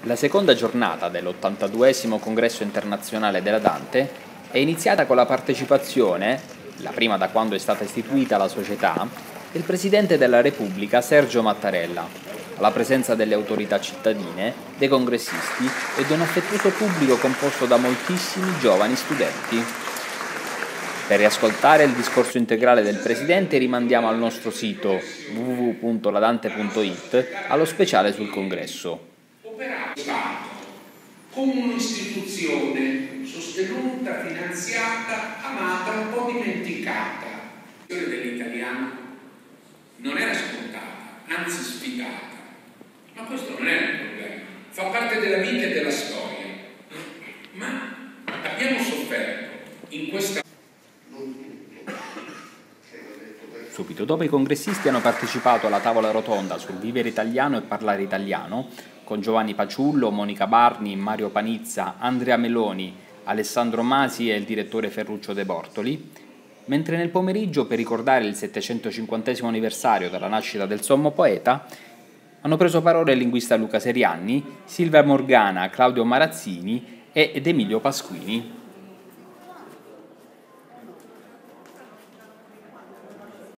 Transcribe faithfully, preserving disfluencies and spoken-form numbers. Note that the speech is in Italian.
La seconda giornata dell'ottantaduesimo Congresso Internazionale della Dante è iniziata con la partecipazione, la prima da quando è stata istituita la società, del Presidente della Repubblica Sergio Mattarella, alla presenza delle autorità cittadine, dei congressisti e di un affettuoso pubblico composto da moltissimi giovani studenti. Per riascoltare il discorso integrale del Presidente rimandiamo al nostro sito w w w punto la dante punto i t allo speciale sul Congresso. Stato come un'istituzione sostenuta, finanziata, amata, un po' dimenticata. La storia dell'italiano non era scontata, anzi sfidata, ma questo non è un problema, fa parte della vita e della storia. Ma abbiamo sofferto in questa... Subito dopo i congressisti hanno partecipato alla tavola rotonda sul vivere italiano e parlare italiano, con Giovanni Paciullo, Monica Barni, Mario Panizza, Andrea Meloni, Alessandro Masi e il direttore Ferruccio De Bortoli, mentre nel pomeriggio, per ricordare il settecentocinquantesimo anniversario della nascita del sommo poeta, hanno preso parola il linguista Luca Serianni, Silvia Morgana, Claudio Marazzini ed Emilio Pasquini.